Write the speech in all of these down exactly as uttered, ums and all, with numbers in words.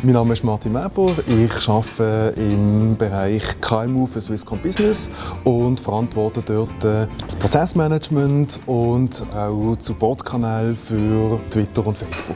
Mein Name ist Martin Weber, ich arbeite im Bereich K M U für Swisscom Business und verantworte dort das Prozessmanagement und auch die Supportkanäle für Twitter und Facebook.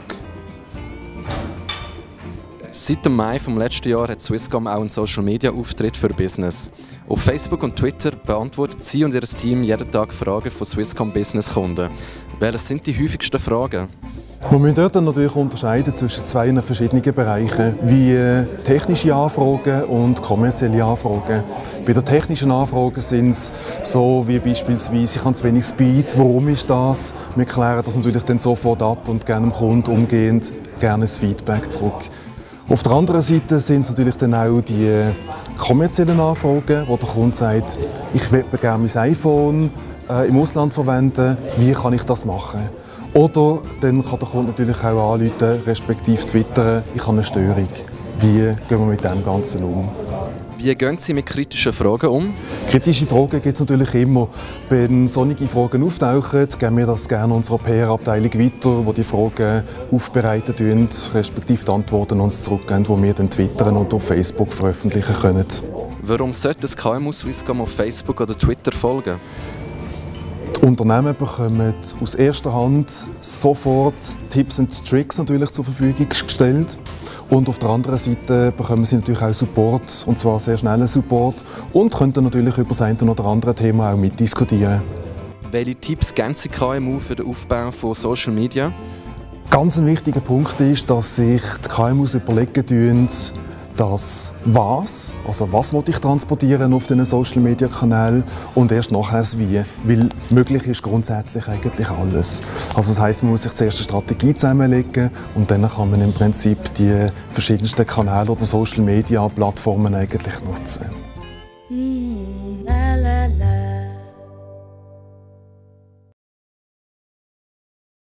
Seit dem Mai vom letzten Jahr hat Swisscom auch einen Social-Media-Auftritt für Business. Auf Facebook und Twitter beantwortet sie und ihr Team jeden Tag Fragen von Swisscom-Business-Kunden. Welche sind die häufigsten Fragen? Wir müssen dort natürlich unterscheiden zwischen zwei verschiedenen Bereichen, wie technische Anfragen und kommerzielle Anfragen. Bei den technischen Anfragen sind es so wie beispielsweise, ich habe zu wenig Speed, warum ist das? Wir klären das natürlich dann sofort ab und geben dem Kunden umgehend gerne ein Feedback zurück. Auf der anderen Seite sind es natürlich dann auch die kommerziellen Anfragen, wo der Kunde sagt, ich möchte gerne mein iPhone äh, im Ausland verwenden, wie kann ich das machen? Oder dann kann der Kunde natürlich auch anrufen, respektive twittern, ich habe eine Störung. Wie gehen wir mit dem Ganzen um? Wie gehen Sie mit kritischen Fragen um? Kritische Fragen gibt es natürlich immer. Wenn solche Fragen auftauchen, geben wir das gerne unserer P R-Abteilung weiter, die die Fragen aufbereiten, respektive die Antworten uns zurückgeben, die wir dann twittern und auf Facebook veröffentlichen können. Warum sollte das K M U Swisscom auf Facebook oder Twitter folgen? Die Unternehmen bekommen aus erster Hand sofort Tipps und Tricks natürlich zur Verfügung gestellt. Und auf der anderen Seite bekommen sie natürlich auch Support, und zwar sehr schnellen Support, und können dann natürlich über das eine oder andere Thema auch mitdiskutieren. Welche Tipps geben Sie K M U für den Aufbau von Social Media? Ganz ein wichtiger Punkt ist, dass sich die K M Us überlegen, das Was, also was will ich transportieren auf den Social Media Kanälen, und erst nachher das Wie, weil möglich ist grundsätzlich eigentlich alles. Also das heisst, man muss sich zuerst eine Strategie zusammenlegen und dann kann man im Prinzip die verschiedensten Kanäle oder Social Media Plattformen eigentlich nutzen.